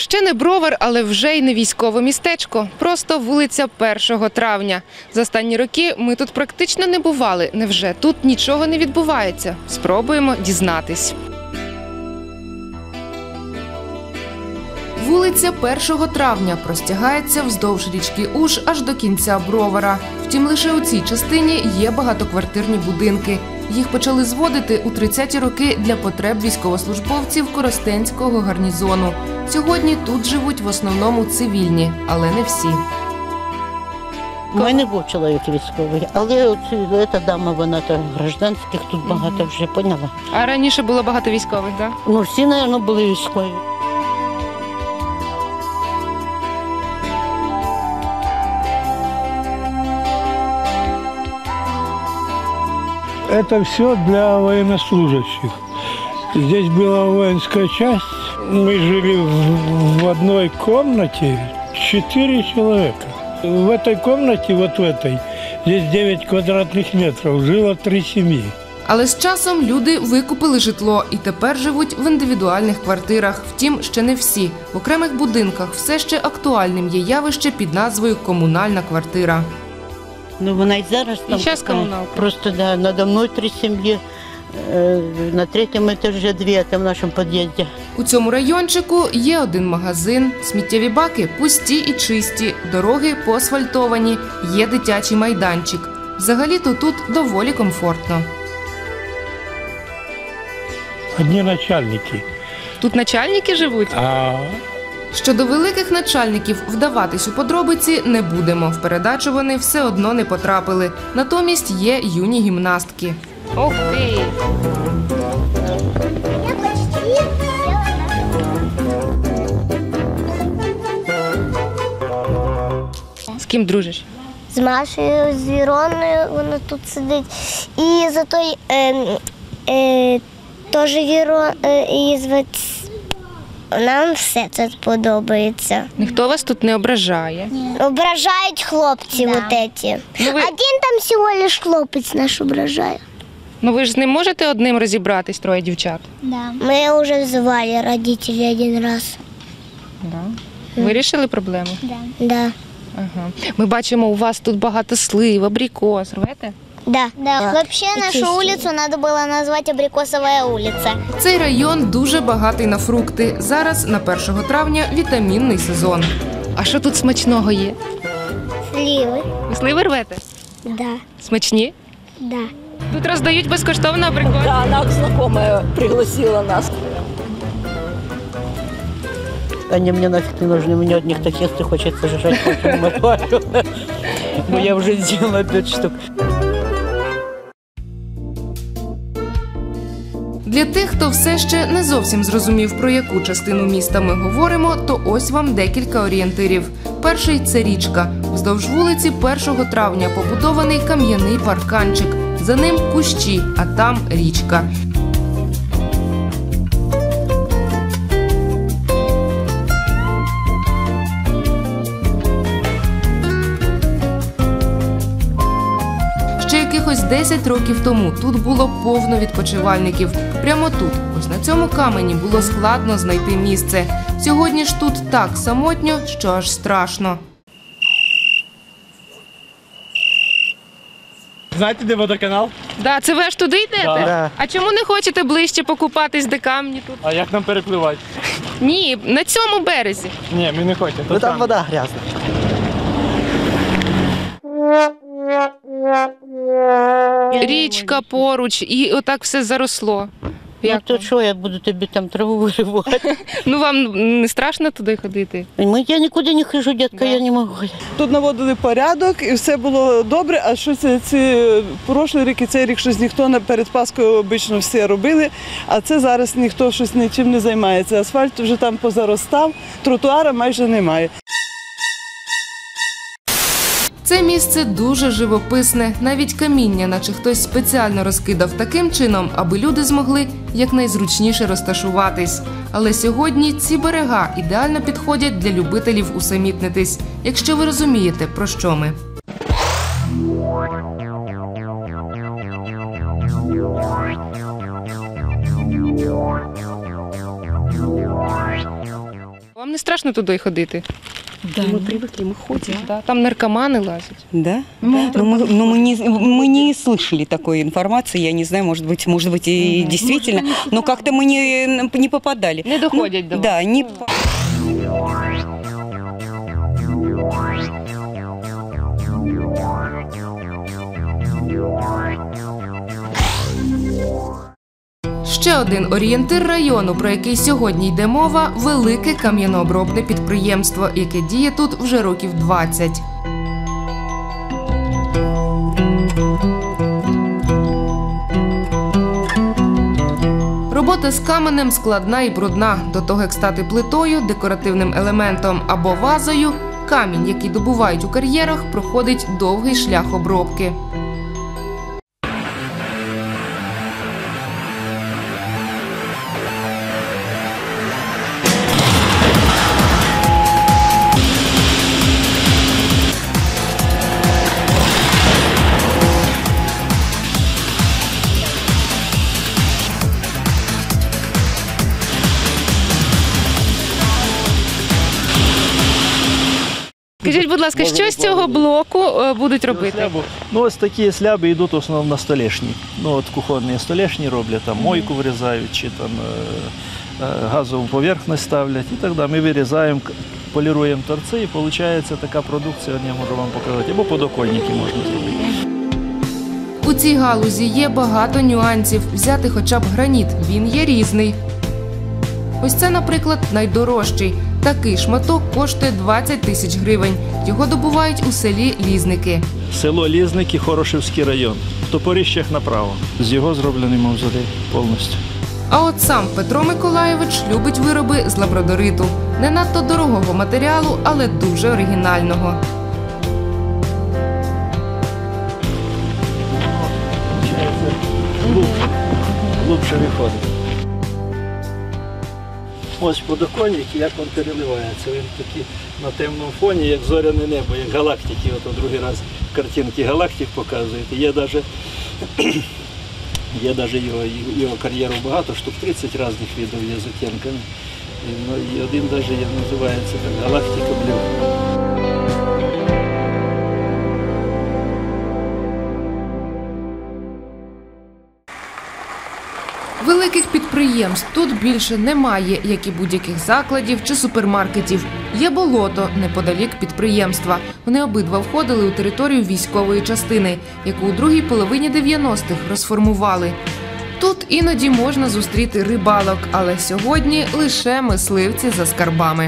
Ще не Бровар, але вже й не військове містечко. Просто вулиця 1 травня. За останні роки ми тут практично не бували. Невже тут нічого не відбувається? Спробуємо дізнатись. Вулиця 1 травня простягається вздовж річки Уж аж до кінця Бровара. Втім, лише у цій частині є багатоквартирні будинки. Їх почали зводити у 30-ті роки для потреб військовослужбовців Коростенського гарнізону. Сьогодні тут живуть в основному цивільні, але не всі. У мене був чоловік військовий, але ця дама, вона там гражданських тут багато вже, поняла. А раніше було багато військових, так? Ну, всі, мабуть, були військові. Это все для военнослужащих. Здесь была воинская часть. Мы жили в одной комнате 4 человека. В этой комнате, вот в этой, здесь 9 квадратных метров, жило 3 семьи. Але з часом люди викупили житло і тепер живуть в індивідуальних квартирах. Втім, ще не всі. В окремих будинках все ще актуальним є явище під назвою «комунальна квартира». Ну, вона і зараз там. І зараз така. комуналка. Просто, да, надо мною 3 сім'ї, на 3-му етажі 2, це в нашому під'їзді. У цьому райончику є один магазин, сміттєві баки пусті і чисті, дороги поасфальтовані, є дитячий майданчик. Взагалі-то тут доволі комфортно. Одни начальники. Тут начальники живуть? А Щодо великих начальників вдаватись у подробиці не будемо. В передачу вони все одно не потрапили. Натомість є юні гімнастки. Ох ти! З ким дружиш? З Машею, з Віроною, вона тут сидить. І за той теж Віро, її звати. Нам все це подобається. Ніхто вас тут не ображає? Ображають хлопці вот эти. Ну, ви... Один там всього лиш хлопець наш ображає. Ну ви ж з ним можете одним розібратись, 3 дівчат? Да. Ми вже звали родителі один раз. Да. Вирішили проблему? Да. Ага. Ми бачимо, у вас тут багато слив, абрикос. Рвете? Да. Вообще нашу вулицю треба було назвати Абрикосова вулиця. Цей район дуже багатий на фрукти. Зараз, на 1 травня, вітамінний сезон. А що тут смачного є? Сливи. Ви сливи рвете? Да. Смачні? Да. Тут роздають безкоштовно абрикос? Да, она знакомая пригласила нас. Они мне нафиг не нужны, мне одних таких хочется жрать, поэтому отвалю. Но я уже сделала 5 штук. Для тих, хто все ще не зовсім зрозумів, про яку частину міста ми говоримо, то ось вам декілька орієнтирів. Перший – це річка. Вздовж вулиці 1 травня побудований кам'яний парканчик. За ним кущі, а там річка. Ще якихось 10 років тому тут було повно відпочивальників. Прямо тут, ось на цьому камені, було складно знайти місце. Сьогодні ж тут так самотньо, що аж страшно. Знаєте, де водоканал? Да, це ви аж туди йдете? Да. А чому не хочете ближче покупатись, де камні тут? А як нам перепливати? Ні, на цьому березі. Ні, ми не хочемо. Ну там вода грязна. Річка поруч, і отак все заросло. Ну, Як то вам? що, я буду тобі там траву виривати? Ну вам не страшно туди ходити? Я нікуди не хожу, дядька, я не можу. Тут наводили порядок і все було добре, а що ці прошлий рік і цей рік щось ніхто перед Паскою обично все робили, а це зараз ніхто щось нічим не займається. Асфальт вже там позаростав, тротуара майже немає. Це місце дуже живописне. Навіть каміння, наче хтось спеціально розкидав таким чином, аби люди змогли якнайзручніше розташуватись. Але сьогодні ці берега ідеально підходять для любителів усамітнитись, якщо ви розумієте, про що ми. Вам не страшно туди ходити? Да, мы привыкли, мы ходим. Да, там наркомани лазять. Да? Но мы не слышали такой информации, я не знаю, может быть и действительно, но как-то мы не попадали. Не доходять до вас. Да, не Ще один орієнтир району, про який сьогодні йде мова – велике кам'янообробне підприємство, яке діє тут вже років 20. Робота з каменем складна і брудна. До того, як стати плитою, декоративним елементом або вазою, камінь, який добувають у кар'єрах, проходить довгий шлях обробки. Скажіть, будь ласка, що з цього блоку будуть робити? Ну, ось такі сляби йдуть в основному на столешні. Ну, от кухонні столешні роблять, там мойку вирізають, чи там газову поверхність ставлять і так далі. Ми вирізаємо, поліруємо торці і виходить така продукція, я можу вам показати, або подоконники можна зробити. У цій галузі є багато нюансів. Взяти хоча б граніт, він є різний. Ось це, наприклад, найдорожчий. Такий шматок коштує 20 тисяч гривень. Його добувають у селі Лізники. Село Лізники, Хорошівський район. В Топорищах направо. З його зроблений мавзолей повністю. А от сам Петро Миколайович любить вироби з лабрадориту. Не надто дорогого матеріалу, але дуже оригінального. Глубше виходить. Ось подоконник, як він переливається. Він такий на темному фоні, як зоряне небо, як галактики. От другий раз картинки галактик показують. Є навіть його кар'єру багато, штук 30 різних видів є з оттінками. І один навіть називається так, галактика блю. Великих підприємств тут більше немає, як і будь-яких закладів чи супермаркетів. Є болото неподалік підприємства. Вони обидва входили у територію військової частини, яку у другій половині 90-х розформували. Тут іноді можна зустріти рибалок, але сьогодні лише мисливці за скарбами.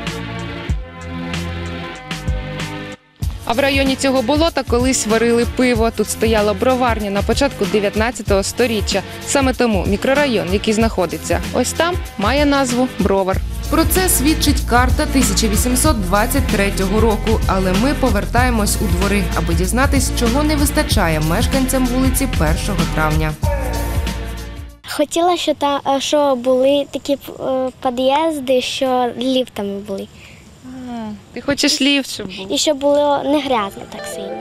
А в районі цього болота колись варили пиво. Тут стояла броварня на початку 19 століття. Саме тому мікрорайон, який знаходиться ось там, має назву Бровар. Про це свідчить карта 1823 року, але ми повертаємось у двори, аби дізнатись, чого не вистачає мешканцям вулиці 1 травня. Хотіла, що були такі під'їзди, що ліфтами були. Ти хочеш ліфт, щоб був? І щоб було не грязно так сильно.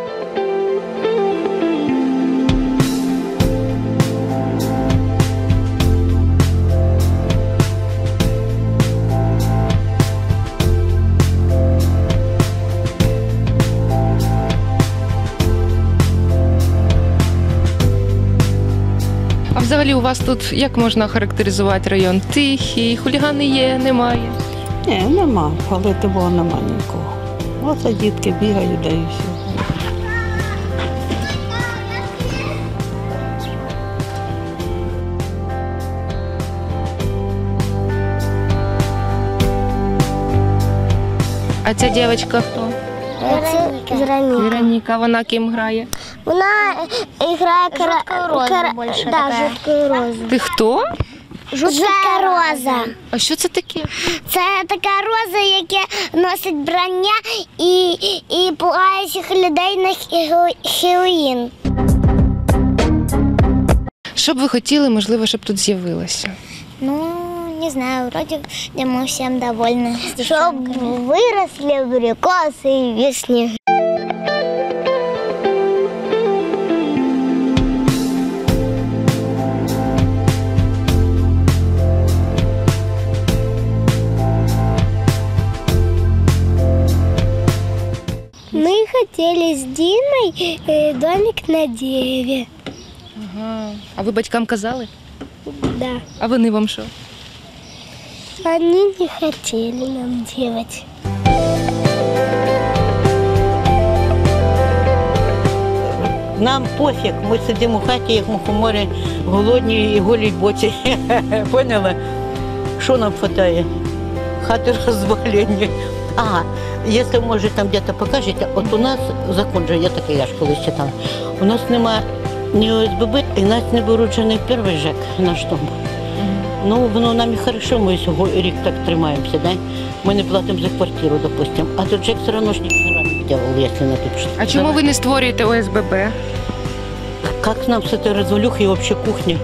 А взагалі у вас тут як можна характеризувати район? Тихий, хулігани є, немає? Ні, нема, але того нема нікого. Оце дітки бігають, да і все. А ця дівчинка хто? Вероніка. Вероніка, вона ким грає? Вона грає жовткою розу. Ти хто? Жовтка роза. А що це таке? Це така роза, яка носить брання і пугає всіх людей на Хеллоуін. Що б ви хотіли, можливо, щоб тут з'явилося? Ну, не знаю, вроде мы всем довольны. Чтобы выросли абрикосы и вишни. хотели с Димой домик на дереве. Ага. А ви батькам казали? Да. А вони вам що? Они не хотели нам делать. Нам пофіг, ми сидимо в хаті, як мухомори, голодні і голі боці. Поняла? Що нам хватає? Хати розвалені. Якщо, може, там десь покажете, от у нас закон же, я ж колись читала, у нас нема ні ОСББ, і нас не беруть вже не в перший ЖЕК, наш дом. Ну, воно нам і хорошо, ми рік так тримаємося, да? Ми не платимо за квартиру, допустимо. А тут ЖЕК все одно ж ніхто не виділив, якщо на тут. А чому ви не створюєте ОСББ? Как нам с этой развалюхой вообще кухня?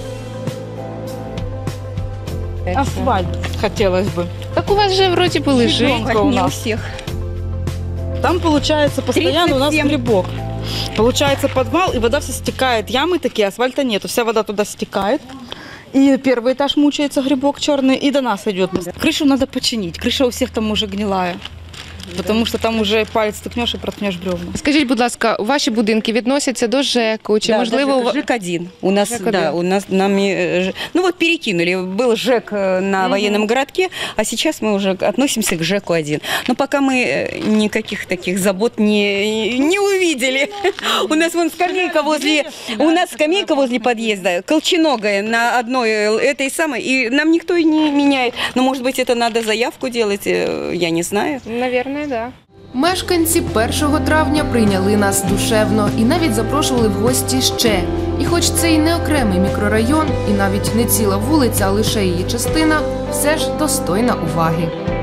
Асфальт хотелось бы. Так у вас же вроді би лежить. Ребенка у Не у нас. всех. Там получается постоянно у нас 37. грибок. Получается подвал, и вода вся стекает. Ямы такие, асфальта нету. Вся вода туда стекает. И первый этаж мучается, грибок черный, и до нас идет. Крышу надо починить. Крыша у всех там уже гнилая. Потому что там уже палец стыкнешь и проткнешь бревна. Скажіть, будь ласка, ваші будинки відносяться до ЖЕКу? Чи Да, можливо да, ЖЭК-1. У нас, ЖЭК-1. да, у нас ну вот перекинули. Был ЖЭК на военном городке, а сейчас мы уже относимся к ЖЭКу-1. Но пока мы никаких таких забот не увидели. У нас вон скамейка возле подъезда, колченогая на одной этой самой, и нам никто и не меняет. Но, может быть, это надо заявку делать, я не знаю. Наверное, да. Мешканці 1 травня прийняли нас душевно і навіть запрошували в гості ще. І хоч це і не окремий мікрорайон, і навіть не ціла вулиця, а лише її частина, все ж достойна уваги.